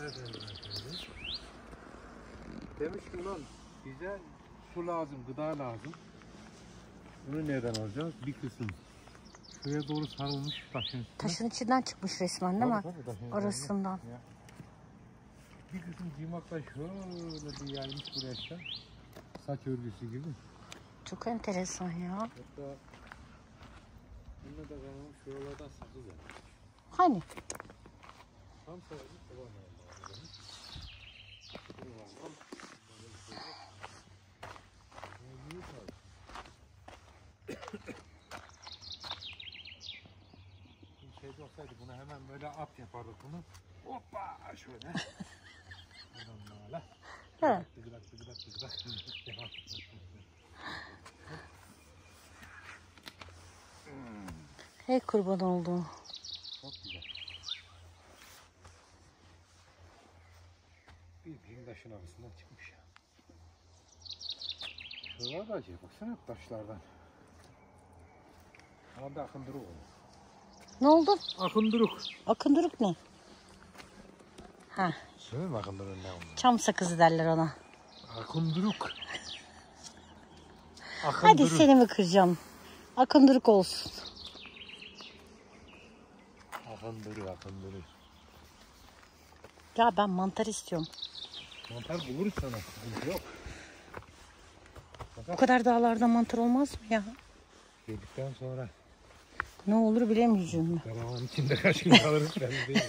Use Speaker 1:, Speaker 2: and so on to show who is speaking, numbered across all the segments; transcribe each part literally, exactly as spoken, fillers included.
Speaker 1: Demiştim lan bize su lazım, gıda lazım. Bunu nereden alacağız? Bir kısım şuraya doğru sarılmış taşın üstüne.
Speaker 2: Taşın içinden çıkmış resmen değil
Speaker 1: tabii,
Speaker 2: mi?
Speaker 1: tabii,
Speaker 2: arasından.
Speaker 1: Ya. Bir kısım cimakla şöyle bir yaymış buraya, saç örgüsü gibi.
Speaker 2: Çok enteresan ya.
Speaker 1: Hatta bununla da kalmış şuralardan sakız var.
Speaker 2: Hani?
Speaker 1: Tam sakız var. Şeyde olsaydı bunu hemen böyle at yapardık bunu. Hoppa şöyle. Buradan böyle.
Speaker 2: He.
Speaker 1: Tıgıdak tıgıdak tıgıdak.
Speaker 2: Hey kurban olduğum.
Speaker 1: Çok güzel. Bir bin taşın arasından çıkmış ya. Şuralar da acayip, baksana taşlardan. Ama da akındırık oldu.
Speaker 2: Ne oldu?
Speaker 1: Akındırık.
Speaker 2: Akındırık ne? Ha.
Speaker 1: Söyle mi akındırık ne oldu?
Speaker 2: Çam sakızı derler ona.
Speaker 1: Akındırık.
Speaker 2: Hadi seni mi kıracağım? Akındırık olsun.
Speaker 1: Akındırık, akındırık.
Speaker 2: Ya ben mantar istiyorum.
Speaker 1: Mantar buluruz sana. Yok.
Speaker 2: Bu kadar dağlarda mantar olmaz mı ya?
Speaker 1: Yedikten sonra
Speaker 2: Ne olur bilemeyeceğim ben.
Speaker 1: karavanın içinde kaç gün kalırız belli değil.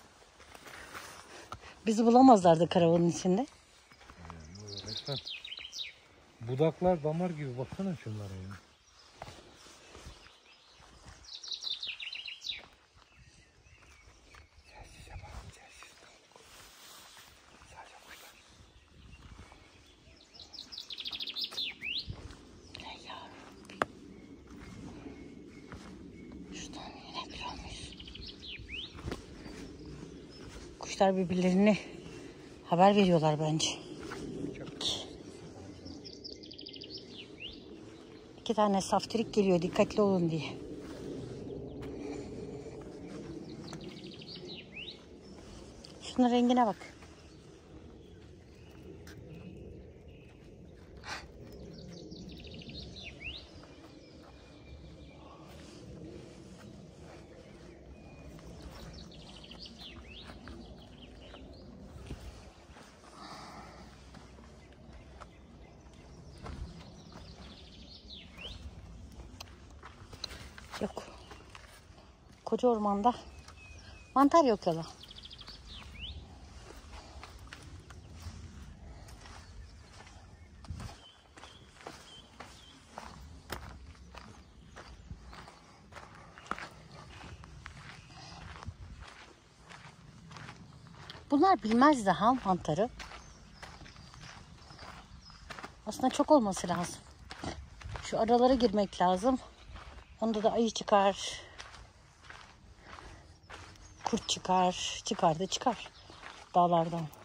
Speaker 2: Bizi bulamazlardı karavanın içinde.
Speaker 1: Yani resmen budaklar damar gibi, baksana şunlara ya. Sessiz yapalım, sessiz. Sadece kuşlar.
Speaker 2: Ey yavrum. Şuradan inebiliyor muyuz? Kuşlar birbirlerine haber veriyorlar bence. İki tane saftirik geliyor, dikkatli olun diye. Şunun rengine bak. Yok. Koca ormanda mantar yok yalan. Bunlar bilmez daha mantarı. Aslında çok olması lazım. Şu aralara girmek lazım. Onda da ayı çıkar. Kurt çıkar. Çıkar da çıkar. Dağlardan.